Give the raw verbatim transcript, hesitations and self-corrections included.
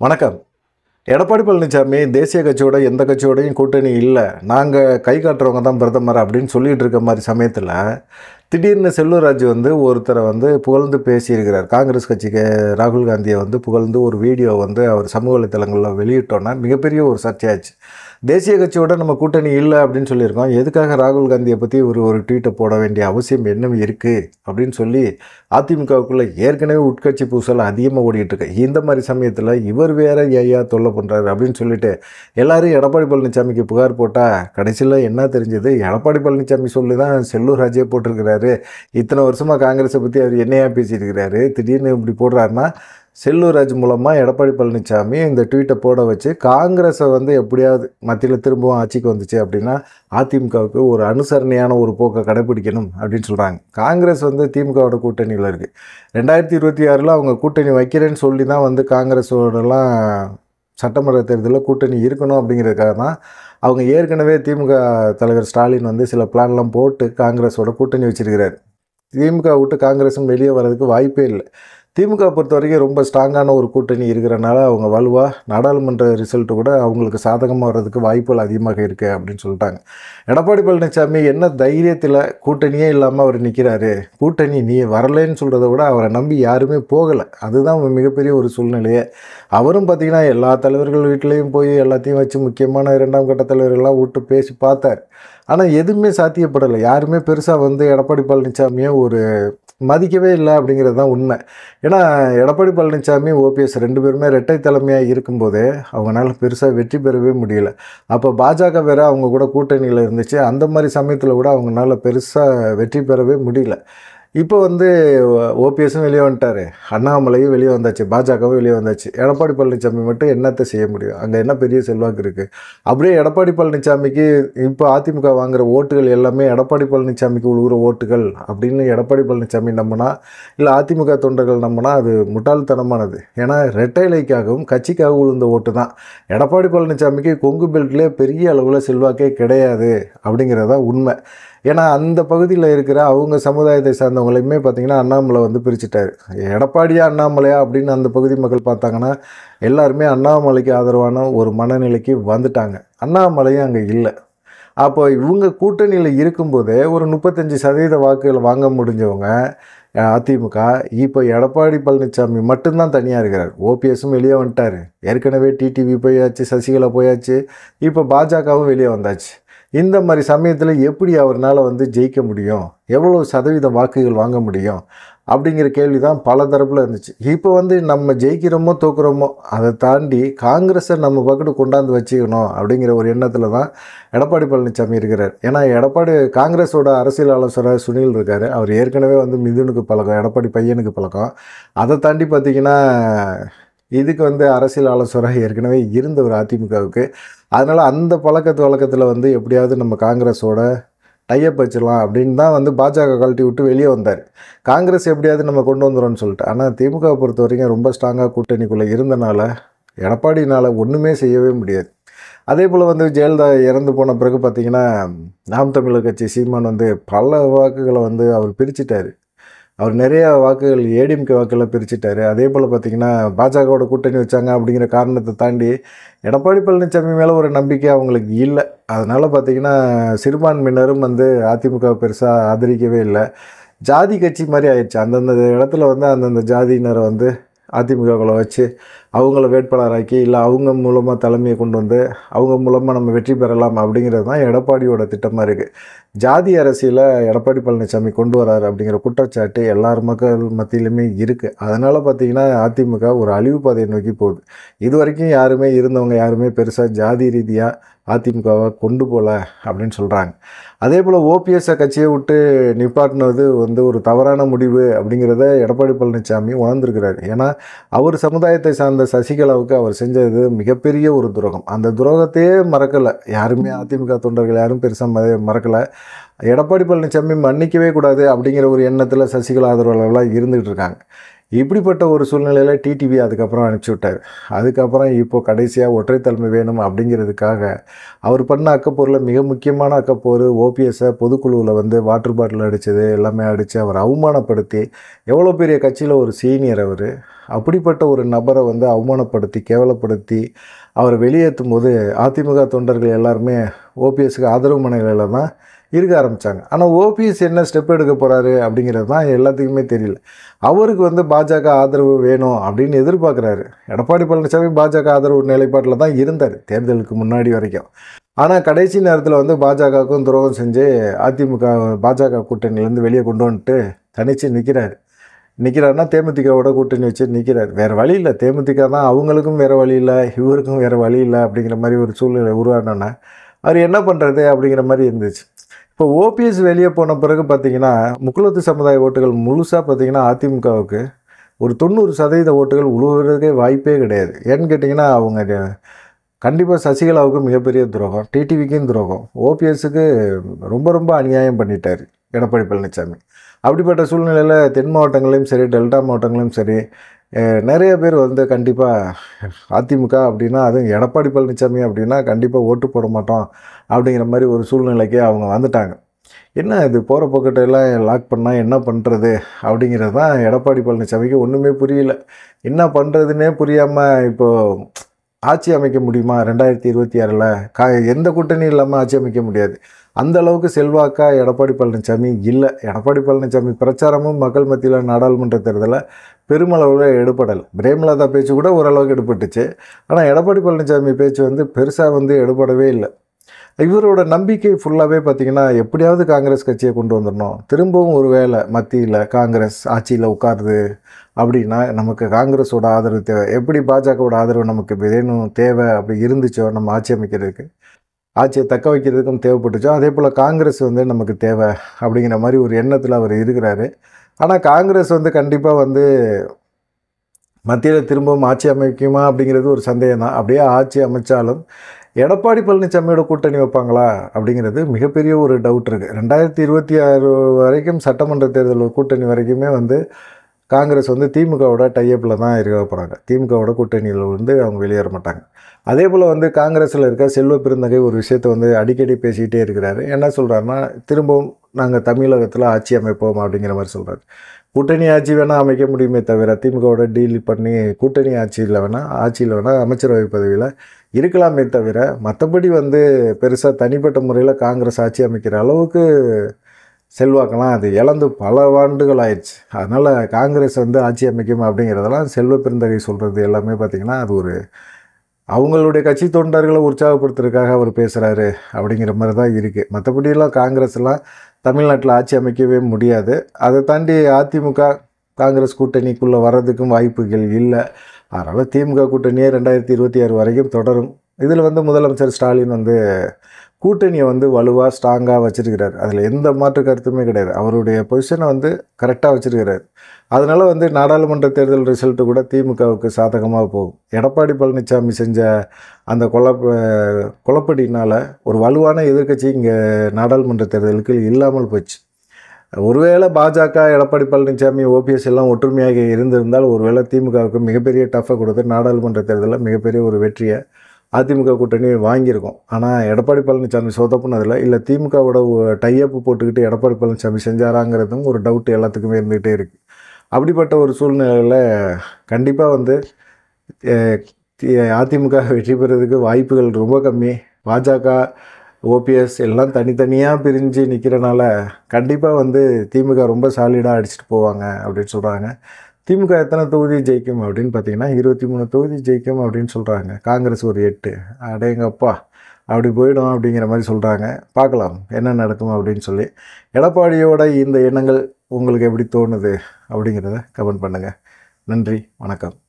வணக்கம். எடப்பாடி பழனிசாமி தேசிய கட்சியோட எந்த கட்சியோடையும் கூட்டணி இல்ல. நாங்க கை காட்டுறவங்க தான் பிரதமர் அப்படின்னு சொல்லிட்டு இருக்க மாரி சமயத்துல, திடீர்னு செல்லூர் ராஜு வந்து ஒருத்தரை வந்து புகழ்ந்து பேசியிருக்கிறார். காங்கிரஸ் கட்சிக்கு ராகுல் காந்தியை வந்து புகழ்ந்து ஒரு வீடியோ வந்து அவர் சமூக வலைத்தளங்களில் வெளியிட்டோன்னா மிகப்பெரிய ஒரு சர்ச்சையாச்சு. தேசிய கட்சியோட நம்ம கூட்டணி இல்லை அப்படின்னு சொல்லியிருக்கோம். எதுக்காக ராகுல் காந்தியை பற்றி ஒரு ஒரு ட்வீட்டை போட வேண்டிய அவசியம் என்ன இருக்குது அப்படின்னு சொல்லி அதிமுகவுக்குள்ளே ஏற்கனவே உட்கட்சி பூசல் அதிகமாக ஓடிட்டுருக்கு. இந்த மாதிரி சமயத்தில் இவர் வேற ஏயா தொல்லை பண்ணுறாரு அப்படின்னு சொல்லிட்டு எல்லாரும் எடப்பாடி பழனிசாமிக்கு புகார் போட்டால் கடைசியில் என்ன தெரிஞ்சது, எடப்பாடி பழனிசாமி சொல்லி தான் செல்லூர் ராஜே போட்டிருக்கிறாரு. இத்தனை வருஷமாக காங்கிரஸை பற்றி அவர் என்னையா பேசியிருக்கிறாரு, திடீர்னு இப்படி போடுறாருன்னா செல்லூர் ராஜ் மூலமாக எடப்பாடி பழனிசாமி இந்த ட்வீட்டை போட வச்சு காங்கிரஸை வந்து எப்படியாவது மத்தியில் திரும்பவும் ஆட்சிக்கு வந்துச்சு அப்படின்னா அதிமுகவுக்கு ஒரு அனுசரணையான ஒரு போக்கை கடைப்பிடிக்கணும் அப்படின்னு சொல்கிறாங்க. காங்கிரஸ் வந்து திமுகவோட கூட்டணியில் இருக்குது. ரெண்டாயிரத்தி இருபத்தி ஆறில் அவங்க கூட்டணி வைக்கிறேன்னு சொல்லி தான் வந்து காங்கிரஸோடலாம் சட்டமன்ற தேர்தலில் கூட்டணி இருக்கணும் அப்படிங்கிறதுக்காக தான் அவங்க ஏற்கனவே திமுக தலைவர் ஸ்டாலின் வந்து சில பிளான்லாம் போட்டு காங்கிரஸோட கூட்டணி வச்சிருக்கிறார். திமுக விட்டு காங்கிரஸும் வெளியே வர்றதுக்கு வாய்ப்பே இல்லை. திமுக பொறுத்த வரைக்கும் ரொம்ப ஸ்ட்ராங்கான ஒரு கூட்டணி இருக்கிறனால அவங்க வலுவாக நாடாளுமன்ற ரிசல்ட்டு கூட அவங்களுக்கு சாதகமாக வர்றதுக்கு வாய்ப்புகள் அதிகமாக இருக்குது அப்படின்னு சொல்லிட்டாங்க. எடப்பாடி பழனிசாமி என்ன தைரியத்தில் கூட்டணியே இல்லாமல் அவர் நிற்கிறாரு, கூட்டணி நீ வரலைன்னு சொல்கிறத விட அவரை நம்பி யாருமே போகலை. அதுதான் மிகப்பெரிய ஒரு சூழ்நிலையே. அவரும் பார்த்திங்கன்னா எல்லா தலைவர்கள் வீட்லேயும் போய் எல்லாத்தையும் வச்சு முக்கியமான இரண்டாம் கட்ட தலைவர்கள்லாம் விட்டு பேசி பார்த்தார். ஆனால் எதுவுமே சாத்தியப்படலை. யாருமே பெருசாக வந்து எடப்பாடி பழனிசாமியை ஒரு மதிக்கவே இல்லை அப்படிங்கிறது தான் உண்மை. ஏன்னா எடப்பாடி பழனிசாமி ஓபிஎஸ் ரெண்டு பேருமே இரட்டை தலைமையாக இருக்கும்போதே அவங்களால பெருசாக வெற்றி பெறவே முடியல. அப்போ பாஜக வேறு அவங்க கூட கூட்டணியில் இருந்துச்சு. அந்த மாதிரி சமயத்தில் கூட அவங்களால பெருசாக வெற்றி பெறவே முடியல. இப்போ வந்து ஓபிஎஸும் வெளியே வந்துட்டார், அண்ணாமலையும் வெளியே வந்தாச்சு, பாஜகவும் வெளியே வந்தாச்சு. எடப்பாடி பழனிசாமி மட்டும் என்னத்தை செய்ய முடியும்? அங்கே என்ன பெரிய செல்வாக்கு இருக்குது? அப்படியே எடப்பாடி பழனிசாமிக்கு இப்போ அதிமுக வாங்குகிற ஓட்டுகள் எல்லாமே எடப்பாடி பழனிசாமிக்கு உழுகிற ஓட்டுகள் அப்படின்னு எடப்பாடி பழனிசாமி நம்பினா, இல்லை அதிமுக தொண்டர்கள் நம்பினா அது முட்டாள்தனமானது. ஏன்னா ரெட்டைலைக்காகவும் கட்சிக்காகவும் உழுந்த ஓட்டு தான். எடப்பாடி பழனிசாமிக்கு கொங்கு பெல்ட்லேயே பெரிய அளவில் செல்வாக்கே கிடையாது அப்படிங்கிறதான் உண்மை. ஏன்னா அந்த பகுதியில் இருக்கிற அவங்க சமுதாயத்தை சார்ந்தவங்களையுமே பார்த்திங்கன்னா அண்ணாமலை வந்து பிரிச்சுட்டார். எடப்பாடியா அண்ணாமலையா அப்படின்னு அந்த பகுதி மக்கள் பார்த்தாங்கன்னா எல்லாருமே அண்ணாமலைக்கு ஆதரவான ஒரு மனநிலைக்கு வந்துட்டாங்க. அண்ணாமலையும் அங்கே இல்லை. அப்போ இவங்க கூட்டணியில் இருக்கும்போதே ஒரு முப்பத்தஞ்சு சதவீத வாக்குகளை வாங்க முடிஞ்சவங்க அதிமுக இப்போ எடப்பாடி பழனிசாமி மட்டும்தான் தனியாக இருக்கிறார். ஓபிஎஸும் வெளியே வந்துட்டார். ஏற்கனவே டிடிவி போயாச்சு, சசிகலா போயாச்சு, இப்போ பாஜகவும் வெளியே வந்தாச்சு. இந்த மாதிரி சமயத்தில் எப்படி அவரால் வந்து ஜெயிக்க முடியும், எவ்வளோ சதவீத வாக்குகள் வாங்க முடியும் அப்படிங்கிற கேள்வி தான் பல தரப்பில் இருந்துச்சு. இப்போ வந்து நம்ம ஜெயிக்கிறோமோ தோக்குறோமோ அதை தாண்டி காங்கிரஸை நம்ம பக்கத்து கொண்டாந்து வச்சுக்கணும் அப்படிங்கிற ஒரு எண்ணத்தில் தான் எடப்பாடி பழனிசாமி இருக்கிறார். ஏன்னா எடப்பாடி காங்கிரஸோட அரசியல் ஆலோசகர் சுனில் இருக்கார். அவர் ஏற்கனவே வந்து மிதுனுக்கு பழக்கம், எடப்பாடி பையனுக்கு பழக்கம். அதை தாண்டி பார்த்திங்கன்னா இதுக்கு வந்து அரசியல் ஆலோசகராக ஏற்கனவே இருந்த ஒரு அதிமுகவுக்கு. அதனால் அந்த பழக்கத்து வழக்கத்தில் வந்து எப்படியாவது நம்ம காங்கிரஸோட டைப் வச்சிடலாம் அப்படின்னு தான் வந்து பாஜக கழட்டி விட்டு வெளியே வந்தார். காங்கிரஸ் எப்படியாவது நம்ம கொண்டு வந்துடும்னு சொல்லிட்டு. ஆனால் திமுகவை பொறுத்த வரைக்கும் ரொம்ப ஸ்ட்ராங்காக கூட்டணிக்குள்ளே இருந்தனால எடப்பாடினால் ஒன்றுமே செய்யவே முடியாது. அதே போல் வந்து ஜெயலலிதா இறந்து போன பிறகு பார்த்திங்கன்னா நாம் தமிழர் கட்சி சீமான் வந்து பல வாக்குகளை வந்து அவர் பிரிச்சுட்டார். அவர் நிறையா வாக்குகள் ஏடிஎம்கே வாக்குகளை பிரிச்சுட்டார். அதே போல் பார்த்திங்கன்னா பாஜகவோட கூட்டணி வச்சாங்க அப்படிங்கிற காரணத்தை தாண்டி எடப்பாடி பழனிசாமி மேலே ஒரு நம்பிக்கை அவங்களுக்கு இல்லை. அதனால் பார்த்திங்கன்னா சிறுபான்மையினரும் வந்து அதிமுக பெருசாக ஆதரிக்கவே இல்லை. ஜாதி கட்சி மாதிரி ஆயிடுச்சு. அந்தந்த இடத்துல வந்து அந்தந்த ஜாதியினரை வந்து அதிமுகவில் வச்சு அவங்கள வேட்பாளராக்கி, இல்லை அவங்க மூலமாக தலைமையை கொண்டு வந்து அவங்க மூலமாக நம்ம வெற்றி பெறலாம் அப்படிங்கிறது தான் எடப்பாடியோட திட்டமாக இருக்குது. ஜாதி அரசியலை எடப்பாடி பழனிசாமி கொண்டு வராரு அப்படிங்கிற குற்றச்சாட்டு எல்லார் மக்கள் மத்தியிலுமே இருக்குது. அதனால் பார்த்திங்கன்னா அதிமுக ஒரு அழிவு பாதையை நோக்கி போகுது. இது வரைக்கும் யாருமே இருந்தவங்க யாருமே பெருசாக ஜாதி ரீதியாக அதிமுகவை கொண்டு போகல அப்படின்னு சொல்கிறாங்க. அதே போல் ஓபிஎஸ்ஸை கட்சியை விட்டு நிப்பாட்டினது வந்து ஒரு தவறான முடிவு அப்படிங்கிறத எடப்பாடி பழனிசாமி உணர்ந்திருக்கிறார். ஏன்னா அவர் சமுதாயத்தை சார்ந்த சசிகலாவுக்கு அவர் செஞ்சது மிகப்பெரிய ஒரு துரோகம். அந்த துரோகத்தையே மறக்கலை யாருமே, அதிமுக தொண்டர்கள் யாரும் பெருசாக மறக்கலை. எடப்பாடி பழனிசாமி மன்னிக்கவே கூடாது அப்படிங்கிற ஒரு எண்ணத்தில் சசிகலா ஆதரவாளர்களாக இருந்துகிட்டு இருக்காங்க. இப்படிப்பட்ட ஒரு சூழ்நிலையில் டிடிவி அதுக்கப்புறம் அனுப்பிச்சி விட்டார். அதுக்கப்புறம் இப்போது கடைசியாக ஒற்றை தலைமை வேணும் அப்படிங்கிறதுக்காக அவர் பண்ண அக்கப்போரில் மிக முக்கியமான அக்கப்போர் ஓபிஎஸ்ஸை பொதுக்குழுவில் வந்து வாட்டர் பாட்டில் அடித்தது எல்லாமே அடித்து அவர் அவமானப்படுத்தி, எவ்வளோ பெரிய கட்சியில் ஒரு சீனியர் அவர், அப்படிப்பட்ட ஒரு நபரை வந்து அவமானப்படுத்தி கேவலப்படுத்தி அவரை வெளியேற்றும் போது அதிமுக தொண்டர்கள் எல்லாருமே ஓபிஎஸ்க்கு ஆதரவு மனநிலையில் தான் இருக்க ஆரம்பித்தாங்க. ஆனால் ஓபிஎஸ் என்ன ஸ்டெப் எடுக்க போகிறாரு அப்படிங்கிறது தான் எல்லாத்துக்குமே தெரியல. அவருக்கு வந்து பாஜக ஆதரவு வேணும் அப்படின்னு எதிர்பார்க்குறாரு. எடப்பாடி பழனிசாமி பாஜக ஆதரவு நிலைப்பாட்டில் தான் இருந்தார் தேர்தலுக்கு முன்னாடி வரைக்கும். ஆனால் கடைசி நேரத்தில் வந்து பாஜகவுக்கும் துரோகம் செஞ்சு அதிமுக பாஜக கூட்டணியிலேருந்து வெளியே கொண்டு வந்துட்டு தனித்து நிற்கிறாரு. நிற்கிறாருன்னா தேமுதிகவோட கூட்டணி வச்சு நிற்கிறார். வேறு வழி இல்லை, தேமுதிக தான் அவங்களுக்கும் வேறு வழி இல்லை, இவருக்கும் வேறு வழி இல்லை அப்படிங்கிற மாதிரி ஒரு சூழ்நிலை உருவானோன்னா அவர் என்ன பண்ணுறது அப்படிங்கிற மாதிரி இருந்துச்சு. இப்போ ஓபிஎஸ் வெளியே போன பிறகு பார்த்திங்கன்னா முக்குளத்து சமுதாய ஓட்டுகள் முழுசாக பார்த்திங்கன்னா அதிமுகவுக்கு ஒரு தொண்ணூறு சதவீத ஓட்டுகள் உழுவுறதுக்கே வாய்ப்பே கிடையாது. ஏன்னு கேட்டிங்கன்னா அவங்க கண்டிப்பாக சசிகலாவுக்கு மிகப்பெரிய துரோகம், டிடிவிக்கும் துரோகம், ஓபிஎஸ்க்கு ரொம்ப ரொம்ப அநியாயம் பண்ணிட்டார் எடப்பாடி பழனிசாமி. அப்படிப்பட்ட சூழ்நிலையில் தென் மாவட்டங்களையும் சரி டெல்டா மாவட்டங்களையும் சரி நிறைய பேர் வந்து கண்டிப்பாக அதிமுக அப்படின்னா அதுவும் எடப்பாடி பழனிசாமி அப்படின்னா கண்டிப்பாக ஓட்டு போட மாட்டோம் அப்படிங்கிற மாதிரி ஒரு சூழ்நிலைக்கே அவங்க வந்துட்டாங்க. என்ன இது போகிற போக்கட்டெல்லாம் லாக் பண்ணால் என்ன பண்ணுறது அப்படிங்கிறது தான் எடப்பாடி பழனிசாமிக்கு ஒன்றுமே புரியல. என்ன பண்ணுறதுன்னே புரியாமல் இப்போது ஆட்சி அமைக்க முடியுமா ரெண்டாயிரத்தி இருபத்தி ஆறில் கா எந்த கூட்டணியும் இல்லாமல் ஆட்சி அமைக்க முடியாது. அந்த அளவுக்கு செல்வாக்கா எடப்பாடி பழனிசாமி இல்லை. எடப்பாடி பழனிசாமி பிரச்சாரமும் மக்கள் மத்தியில் நாடாளுமன்ற தேர்தலில் பெருமளவில் எடுபடலை. பிரேமலதா பேச்சு கூட ஓரளவுக்கு எடுபட்டுச்சு. ஆனால் எடப்பாடி பழனிசாமி பேச்சு வந்து பெருசாக வந்து எடுபடவே இல்லை. இவரோட நம்பிக்கை ஃபுல்லாகவே பார்த்திங்கன்னா எப்படியாவது காங்கிரஸ் கட்சியை கொண்டு வந்துடணும், திரும்பவும் ஒரு வேளை மத்தியில் காங்கிரஸ் ஆட்சியில் உட்காருது அப்படின்னா நமக்கு காங்கிரஸோட ஆதரவு தேவை. எப்படி பாஜகவோட ஆதரவு நமக்கு வேணும் தேவை அப்படி இருந்துச்சோ நம்ம ஆட்சி அமைக்கிறதுக்கு ஆட்சியை தக்க வைக்கிறதுக்கும் தேவைப்பட்டுச்சோ அதே போல் காங்கிரஸ் வந்து நமக்கு தேவை அப்படிங்கிற மாதிரி ஒரு எண்ணத்தில் அவர் இருக்கிறாரு. ஆனால் காங்கிரஸ் வந்து கண்டிப்பாக வந்து மத்தியில் திரும்பவும் ஆட்சி அமைக்குமா அப்படிங்கிறது ஒரு சந்தேகம் தான். அப்படியே ஆட்சி அமைச்சாலும் எடப்பாடி பழனிசாமியோட கூட்டணி வைப்பாங்களா அப்படிங்கிறது மிகப்பெரிய ஒரு டவுட் இருக்குது. ரெண்டாயிரத்தி இருபத்தி ஆறு வரைக்கும் சட்டமன்ற தேர்தல் கூட்டணி வரைக்குமே வந்து காங்கிரஸ் வந்து திமுகவோட டைஅப்பில் தான் இருக்க போகிறாங்க. திமுகவோட கூட்டணியில் வந்து அவங்க வெளியேற மாட்டாங்க. அதே போல் வந்து காங்கிரஸில் இருக்க செல்வ பெருந்தகை ஒரு விஷயத்தை வந்து அடிக்கடி பேசிக்கிட்டே இருக்கிறாரு. என்ன சொல்கிறாருன்னா திரும்பவும் நாங்கள் தமிழகத்தில் ஆட்சி அமைப்போம் அப்படிங்கிற மாதிரி சொல்கிறாரு. கூட்டணி ஆட்சி வேணால் அமைக்க முடியுமே தவிர திமுகவோட டீல் பண்ணி கூட்டணி ஆட்சியில் வேணால் ஆட்சியில் வேணால் அமைச்சரவை பதவியில் இருக்கலாமே தவிர மற்றபடி வந்து பெருசாக தனிப்பட்ட முறையில் காங்கிரஸ் ஆட்சி அமைக்கிற அளவுக்கு செல்வாக்கெல்லாம் அது இழந்து பல ஆண்டுகள் ஆயிடுச்சு. அதனால் காங்கிரஸ் வந்து ஆட்சி அமைக்கும் அப்படிங்கிறதெல்லாம் செல்வ பெருந்தகை சொல்கிறது எல்லாமே பார்த்திங்கன்னா அது ஒரு அவங்களுடைய கட்சி தொண்டர்களை உற்சாகப்படுத்துறதுக்காக அவர் பேசுகிறாரு அப்படிங்கிற மாதிரி தான் இருக்குது. மற்றபடியெல்லாம் காங்கிரஸ்லாம் தமிழ்நாட்டில் ஆட்சி அமைக்கவே முடியாது. அதை தாண்டி அதிமுக காங்கிரஸ் கூட்டணிக்குள்ளே வர்றதுக்கும் வாய்ப்புகள் இல்லை. அதனால் திமுக கூட்டணியே ரெண்டாயிரத்தி இருபத்தி ஆறு வரைக்கும் தொடரும். இதில் வந்து முதலமைச்சர் ஸ்டாலின் வந்து கூட்டணியை வந்து வலுவாக ஸ்ட்ராங்காக வச்சுருக்கிறார். அதில் எந்த மாற்று கருத்துமே கிடையாது. அவருடைய பொசிஷனை வந்து கரெக்டாக வச்சுருக்கிறார். அதனால் வந்து நாடாளுமன்ற தேர்தல் ரிசல்ட்டு கூட திமுகவுக்கு சாதகமாக போகும். எடப்பாடி பழனிசாமி செஞ்ச அந்த குழப்ப குழப்படினால் ஒரு வலுவான எதிர்க்கட்சி இங்கே நாடாளுமன்ற தேர்தலுக்கு இல்லாமல் போச்சு. ஒருவேளை பாஜக எடப்பாடி பழனிசாமி ஓபிஎஸ் எல்லாம் ஒற்றுமையாக இருந்திருந்தால் ஒருவேளை திமுகவுக்கு மிகப்பெரிய டஃப்பை கொடுத்து நாடாளுமன்ற தேர்தலில் மிகப்பெரிய ஒரு வெற்றியை அதிமுக கூட்டணி வாங்கியிருக்கோம். ஆனால் எடப்பாடி பழனிசாமி சொதப்புனதில் இல்லை திமுகவோட டைஅப்பு போட்டுக்கிட்டு எடப்பாடி பழனிசாமி செஞ்சாராங்கிறதும் ஒரு டவுட் எல்லாத்துக்குமே இருந்துகிட்டே இருக்குது. அப்படிப்பட்ட ஒரு சூழ்நிலையில் கண்டிப்பாக வந்து அதிமுக வெற்றி பெறதுக்கு வாய்ப்புகள் ரொம்ப கம்மி. பாஜக ஓபிஎஸ் எல்லாம் தனித்தனியாக பிரிஞ்சு நிற்கிறனால கண்டிப்பாக வந்து திமுக ரொம்ப சாலிடாக அடிச்சுட்டு போவாங்க அப்படின்னு சொல்கிறாங்க. திமுக எத்தனை தொகுதி ஜெயிக்கும் அப்படின்னு பார்த்தீங்கன்னா இருபத்தி மூணு தொகுதி ஜெயிக்கும் அப்படின்னு சொல்கிறாங்க. காங்கிரஸ் ஒரு எட்டு, அடேங்கப்பா அப்படி போயிடும் அப்படிங்கிற மாதிரி சொல்கிறாங்க. பார்க்கலாம் என்ன நடக்கும் அப்படின்னு சொல்லி. எடப்பாடியோட இந்த எண்ணங்கள் உங்களுக்கு எப்படி தோணுது அப்படிங்கிறத கமெண்ட் பண்ணுங்கள். நன்றி, வணக்கம்.